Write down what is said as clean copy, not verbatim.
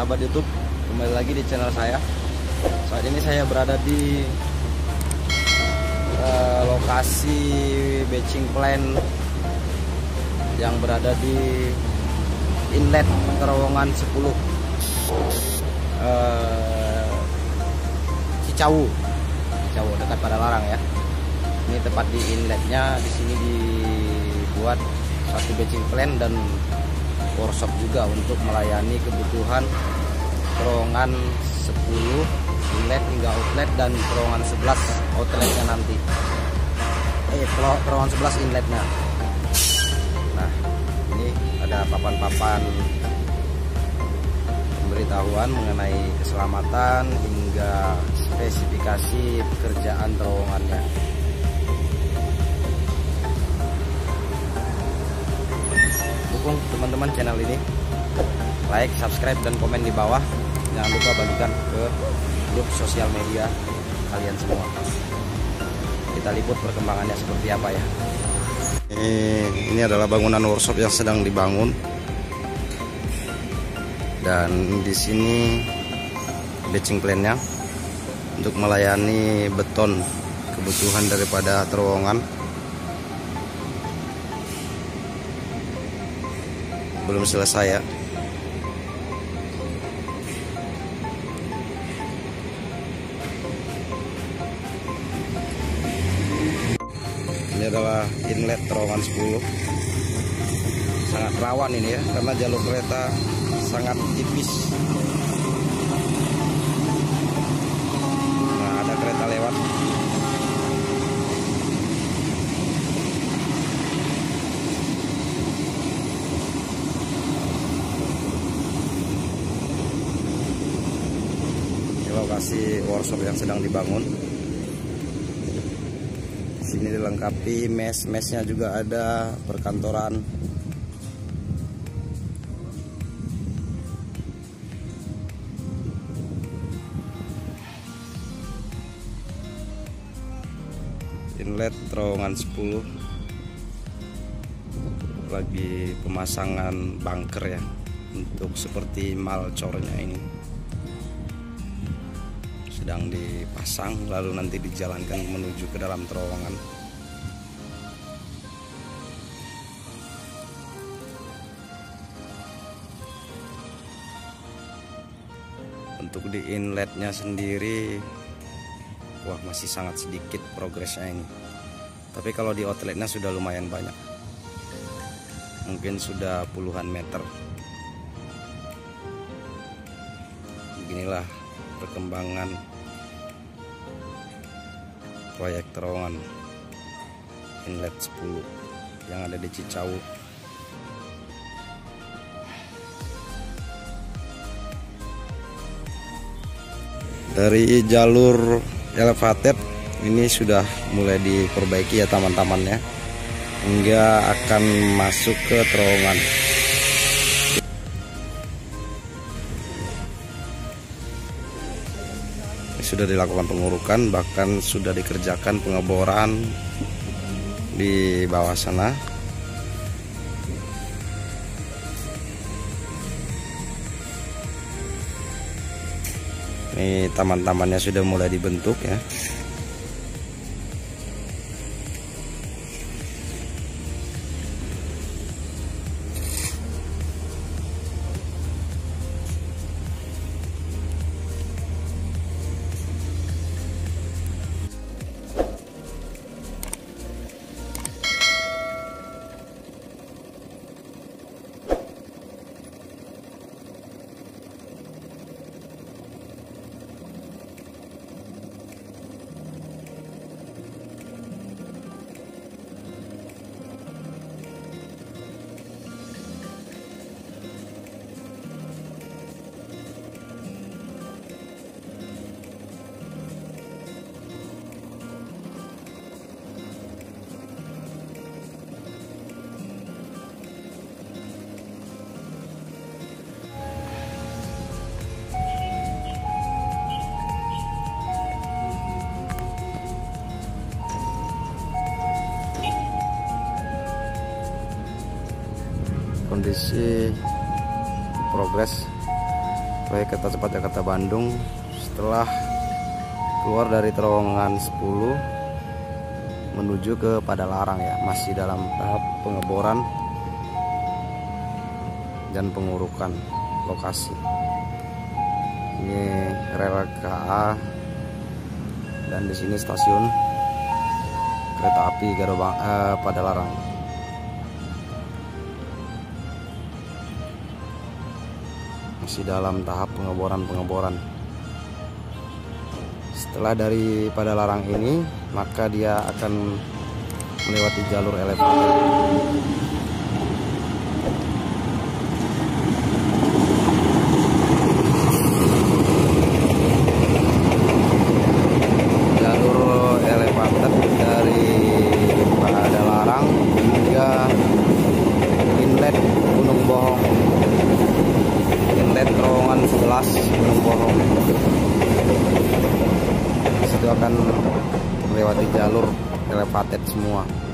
sahabat YouTube, kembali lagi di channel saya. Saat ini saya berada di lokasi batching plant yang berada di inlet terowongan 10 Cicawu dekat Padalarang ya. Ini tepat di inletnya. Di sini dibuat satu batching plant dan workshop juga untuk melayani kebutuhan terowongan 10 inlet hingga outlet dan terowongan 11 outletnya nanti. Terowongan 11 inletnya. Nah, ini ada papan-papan pemberitahuan mengenai keselamatan hingga spesifikasi pekerjaan terowongannya. Dukung teman-teman channel ini, like, subscribe, dan komen di bawah. Jangan lupa bagikan ke grup sosial media kalian semua. Kita liput perkembangannya seperti apa ya. Ini adalah bangunan workshop yang sedang dibangun. Dan di sini batching plan-nya untuk melayani beton kebutuhan daripada terowongan. Belum selesai ya. Ini adalah inlet terowongan 10. Sangat rawan ini ya, karena jalur kereta sangat tipis. Nah, ada kereta lewat. Ini lokasi workshop yang sedang dibangun. Sini dilengkapi mesnya juga ada, perkantoran. Inlet terowongan 10 lagi pemasangan bunker ya, untuk seperti malcornya ini sedang dipasang, lalu nanti dijalankan menuju ke dalam terowongan. Untuk di inletnya sendiri, wah, masih sangat sedikit progresnya ini. Tapi kalau di outletnya sudah lumayan banyak. Mungkin sudah puluhan meter. Beginilah perkembangan proyek terowongan inlet 10 yang ada di Cicawu. Dari jalur elevated ini sudah mulai diperbaiki ya taman-tamannya, hingga akan masuk ke terowongan. Sudah dilakukan pengurukan, bahkan sudah dikerjakan pengeboran di bawah sana. Ini taman-tamannya sudah mulai dibentuk ya. kondisi progres proyek kereta cepat Jakarta Bandung. Setelah keluar dari terowongan 10 menuju ke Padalarang ya, masih dalam tahap pengeboran dan pengurukan lokasi. Ini rel KA dan di sini stasiun kereta api Padalarang. Masih dalam tahap pengeboran. Setelah dari Padalarang ini, maka dia akan melewati jalur elevated. Jalur elevated dari Padalarang hingga inlet Gunung Bohong. Inlet terowongan 11 Gunung Bohong. Itu akan melewati jalur elevated semua.